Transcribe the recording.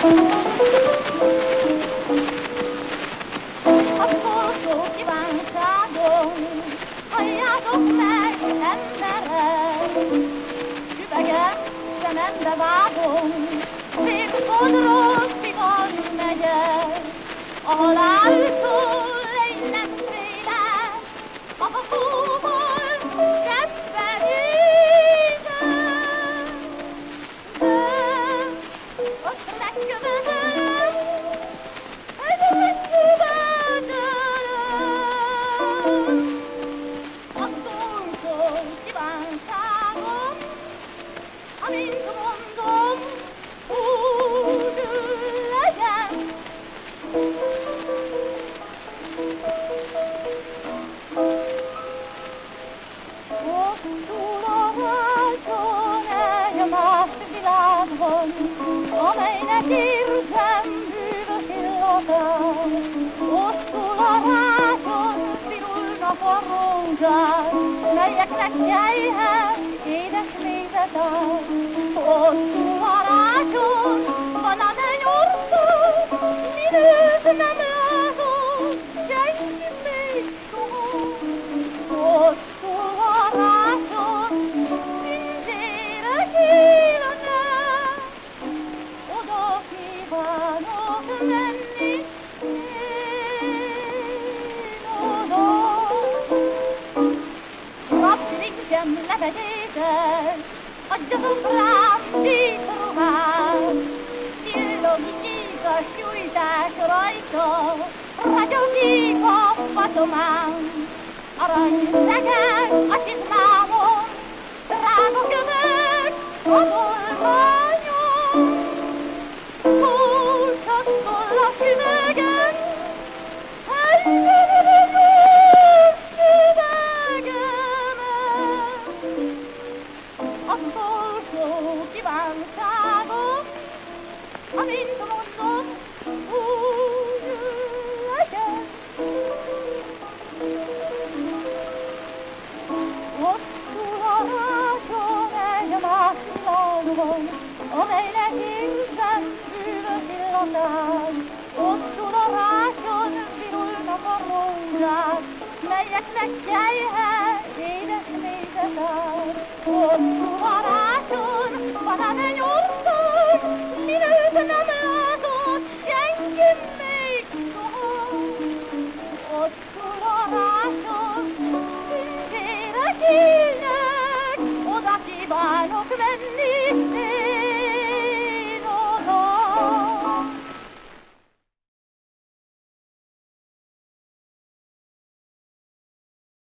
Halljátok meg, emberek, üvegen szemembe vágom, Szép-Kodrosziban megyek, a haláltól én nem félek, a szóval kedven éjjel. De azt megkövetelem, egy megkövetelem, kívánságom, amint mondom, úgy legyen. Ott túl a vágyon egy más világban, amelynek érzem bűvös illatát. Ott túl a vágyon pirulnak a rózsák, melyeknek jejhez édes mézet. Ott túl a rácson van a mennyország, minőt nem látok, senki még soha. Ott túl a rácson nincs érek élne, oda kívánok menni, Rapslingsem levedétek, adjatok rám szép ruhát, csillogik a sújtás rajta, ragyogik a fatomám, aranyszegek a csizmámon, drága kövek a tolványon, kulcsattól a süvegen, helyzetben utolsó kívánságom, amint mondom, úgy legyen. Ott túl a rácson egy más világban, amelynek érzem bűvös illatát. Ott túl a rácson virulnak a rózsák, melyeknek jejhez édes mézet áll. Ott túl a rácson van a mennyország,